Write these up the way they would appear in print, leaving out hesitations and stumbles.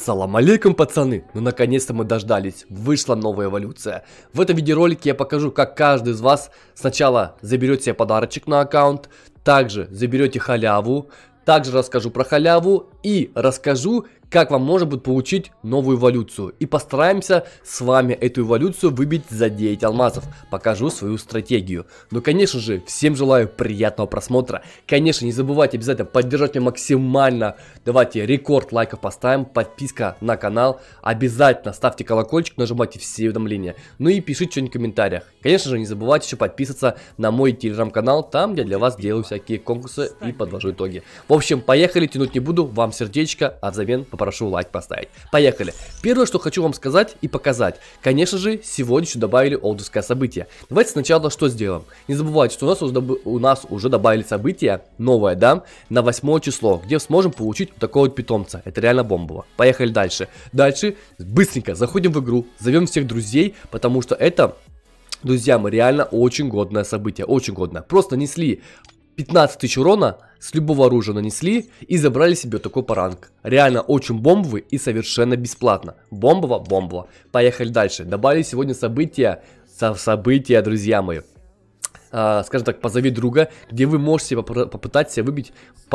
Ассалам алейкум, пацаны! Ну наконец-то мы дождались, вышла новая эволюция. В этом видеоролике я покажу, как каждый из вас сначала заберет себе подарочек на аккаунт, также заберете халяву, также расскажу про халяву и расскажу, как вам можно будет получить новую эволюцию. И постараемся с вами эту эволюцию выбить за 9 алмазов. Покажу свою стратегию. Но, конечно же, всем желаю приятного просмотра. Конечно, не забывайте обязательно поддержать меня максимально. Давайте рекорд лайков поставим, подписка на канал. Обязательно ставьте колокольчик, нажимайте все уведомления. Ну и пишите что-нибудь в комментариях. Конечно же, не забывайте еще подписываться на мой телеграм-канал. Там я для вас делаю всякие конкурсы и подвожу итоги. В общем, поехали, тянуть не буду. Вам сердечко, а взамен попрошу лайк поставить. Поехали. Первое, что хочу вам сказать и показать. Конечно же, сегодня еще добавили олдовское событие. Давайте сначала что сделаем. Не забывайте, что у нас уже добавили событие новое, да, на 8 число, где сможем получить вот такого вот питомца. Это реально бомбово. Поехали дальше. Дальше быстренько заходим в игру, зовем всех друзей, потому что это, друзья мои, реально очень годное событие. Очень годное. Просто несли 15 тысяч урона, с любого оружия нанесли и забрали себе такой паранг. Реально очень бомбовый и совершенно бесплатно. Бомбово. Поехали дальше. Добавили сегодня события, друзья мои. Скажем так, позови друга, где вы можете попытаться выбить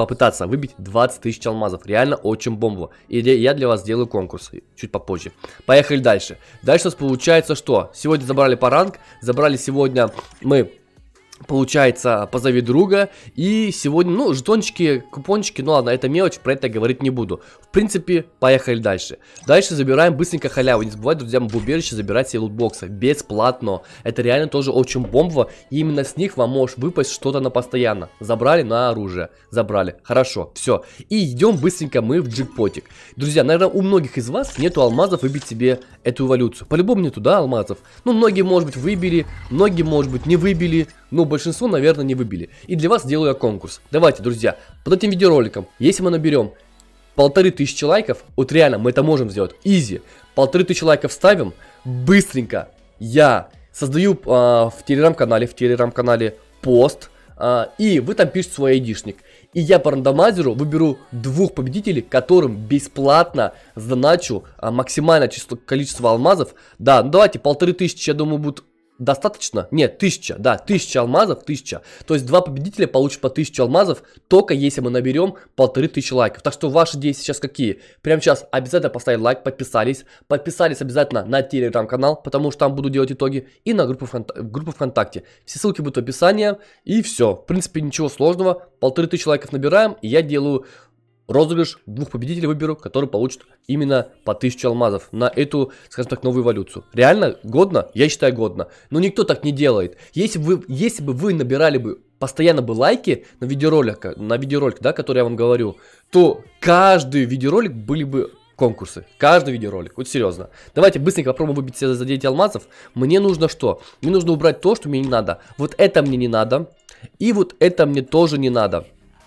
20 тысяч алмазов. Реально очень бомбово. И я для вас сделаю конкурс чуть попозже. Поехали дальше. Дальше у нас получается что? Сегодня забрали паранг, забрали сегодня мы... Получается, позови друга. И сегодня, ну, жетончики, купончики, ну ладно, это мелочь, про это говорить не буду. В принципе, поехали дальше. Дальше забираем быстренько халяву. Не забывайте, друзья, в убежище забирать себе лутбоксы бесплатно. Это реально тоже очень бомбово. И именно с них вам может выпасть что-то на постоянно. Забрали на оружие. Забрали. Хорошо, все. И идем быстренько мы в джекпотик. Друзья, наверное, у многих из вас нету алмазов выбить себе эту эволюцию. По-любому нету, да, алмазов? Ну, многие, может быть, выбили, многие, может быть, не выбили. Но большинство, наверное, не выбили. И для вас делаю я конкурс. Давайте, друзья, под этим видеороликом, если мы наберем 1500 лайков, вот реально мы это можем сделать, изи, 1500 лайков ставим, быстренько я создаю в телеграм-канале пост, и вы там пишете свой айдишник. И я по рандомайзеру выберу 2 победителей, которым бесплатно заначу максимальное количество алмазов. Да, ну давайте 1500, я думаю, будет... Достаточно? Нет, 1000, да, 1000 алмазов, 1000. То есть 2 победителя получат по 1000 алмазов, только если мы наберем 1500 лайков. Так что ваши действия сейчас какие? Прямо сейчас обязательно поставили лайк, подписались. Подписались обязательно на телеграм-канал, потому что там буду делать итоги. И на группу ВКонтакте. Все ссылки будут в описании. И все. В принципе, ничего сложного. 1500 лайков набираем, и я делаю... розыгрыш, 2 победителей выберу, которые получат именно по 1000 алмазов на эту, скажем так, новую эволюцию. Реально годно? Я считаю годно. Но никто так не делает. Если бы вы набирали бы постоянно бы лайки на видеоролик, да, который я вам говорю, то каждый видеоролик были бы конкурсы. Каждый видеоролик. Вот серьезно. Давайте быстренько попробуем выбить себе за 9 алмазов. Мне нужно что? Мне нужно убрать то, что мне не надо. Вот это мне не надо. И вот это мне тоже не надо.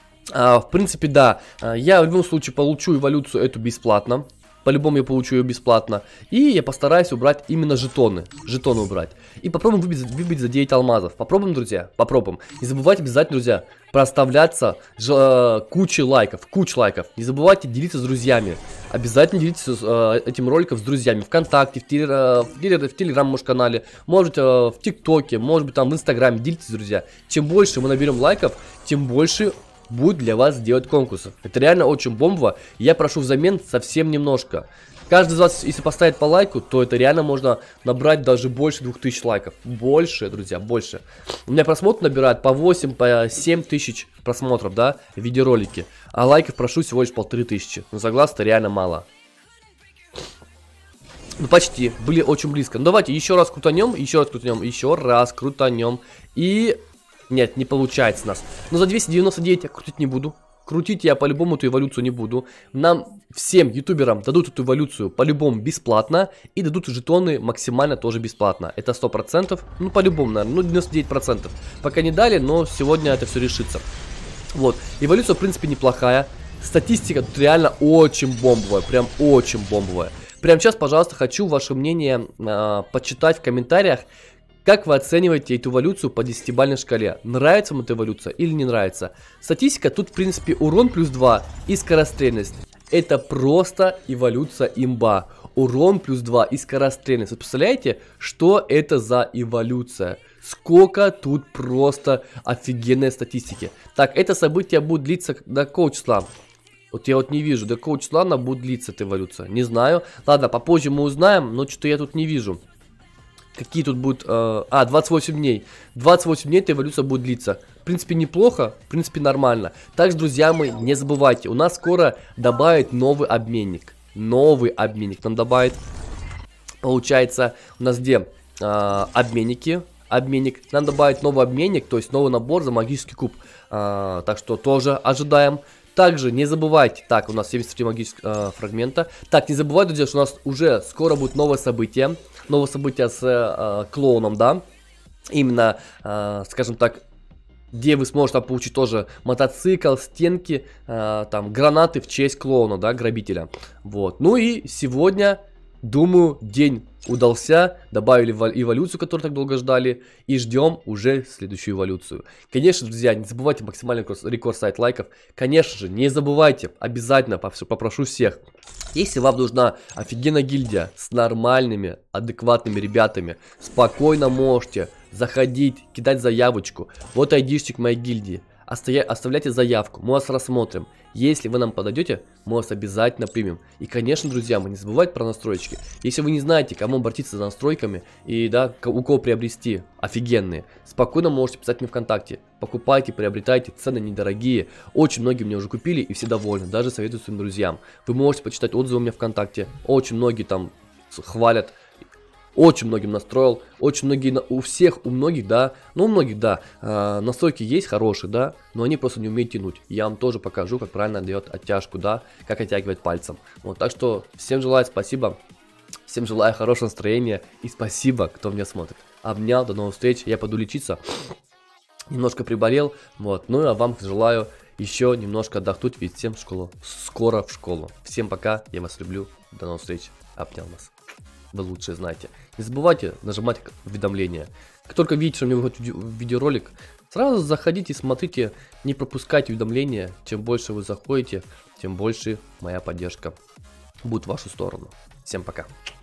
В принципе, да, я в любом случае получу эволюцию эту бесплатно. По-любому я получу ее бесплатно. И я постараюсь убрать именно жетоны. Жетоны убрать. И попробуем выбить за 9 алмазов. Попробуем, друзья? Попробуем. Не забывайте обязательно, друзья, проставляться кучей лайков. Не забывайте делиться с друзьями. Обязательно делитесь этим роликом с друзьями. ВКонтакте, в Телеграм, может, канале. Может, в ТикТоке, может быть, там в Инстаграме. Делитесь, друзья. Чем больше мы наберем лайков, тем больше... будет для вас делать конкурсов. Это реально очень бомбово. Я прошу взамен совсем немножко. Каждый из вас, если поставит по лайку, то это реально можно набрать даже больше 2000 лайков. Больше, друзья, больше. У меня просмотр набирает по 8, по 7 тысяч просмотров, да, видеоролики. А лайков прошу всего лишь 1500. Ну, согласны, это реально мало. Ну, почти. Были очень близко. Ну, давайте еще раз крутанем, еще раз крутанем. И... Нет, не получается у нас. Но за 299 я крутить не буду. Крутить я по-любому эту эволюцию не буду. Нам всем ютуберам дадут эту эволюцию по-любому бесплатно. И дадут жетоны максимально тоже бесплатно. Это 100%. Ну, по-любому, наверное. Ну, 99%. Пока не дали, но сегодня это все решится. Вот. Эволюция, в принципе, неплохая. Статистика тут реально очень бомбовая. Прям очень бомбовая. Прямо сейчас, пожалуйста, хочу ваше мнение почитать в комментариях. Как вы оцениваете эту эволюцию по 10-бальной шкале? Нравится вам эта эволюция или не нравится? Статистика тут, в принципе, урон плюс 2 и скорострельность. Это просто эволюция имба. Урон плюс 2 и скорострельность. Вы представляете, что это за эволюция? Сколько тут просто офигенной статистики. Так, это событие будет длиться до какого числа? Вот я вот не вижу, до какого числа она будет длиться, эта эволюция. Не знаю. Ладно, попозже мы узнаем, но что-то я тут не вижу. Какие тут будут... 28 дней. 28 дней эта эволюция будет длиться. В принципе, неплохо, в принципе, нормально. Также, друзья мои, не забывайте, у нас скоро добавят новый обменник. Новый обменник нам добавит. Получается, у нас где? Обменники. Обменник. Нам добавить новый обменник, то есть новый набор за магический куб. Так что тоже ожидаем. Также не забывайте, так, у нас 73 магических фрагмента. Так, не забывайте, друзья, что у нас уже скоро будет новое событие. Новое событие с клоуном, да. Именно, скажем так, где вы сможете получить тоже мотоцикл, стенки, там, гранаты в честь клоуна, да, грабителя. Вот, ну и сегодня, думаю, день удался, добавили эволюцию, которую так долго ждали, и ждем уже следующую эволюцию. Конечно, друзья, не забывайте максимальный рекорд сайт лайков. Конечно же, не забывайте, обязательно попрошу всех, если вам нужна офигенная гильдия с нормальными, адекватными ребятами, спокойно можете заходить, кидать заявочку. Вот айдишник моей гильдии. Оставляйте заявку, мы вас рассмотрим. Если вы нам подойдете, мы вас обязательно примем. И, конечно, друзья, мы не забывайте про настройки. Если вы не знаете, к кому обратиться за настройками и, да, у кого приобрести офигенные, спокойно можете писать мне ВКонтакте. Покупайте, приобретайте, цены недорогие. Очень многие мне уже купили и все довольны, даже советую своим друзьям. Вы можете почитать отзывы у меня ВКонтакте. Очень многие там хвалят. Очень многим настроил, очень многие, у многих, да, ну у многих, да, настройки есть хорошие, да, но они просто не умеют тянуть. Я вам тоже покажу, как правильно дает оттяжку, да, как оттягивать пальцем. Вот, так что всем желаю спасибо, всем желаю хорошего настроения и спасибо, кто меня смотрит. Обнял, до новых встреч, я пойду лечиться, немножко приболел, вот, ну а вам желаю еще немножко отдохнуть, ведь всем в школу, скоро в школу. Всем пока, я вас люблю, до новых встреч, обнял вас. Вы лучше знаете. Не забывайте нажимать уведомления. Как только видите, что у меня выходит видеоролик, сразу заходите, смотрите, не пропускайте уведомления. Чем больше вы заходите, тем больше моя поддержка будет в вашу сторону. Всем пока.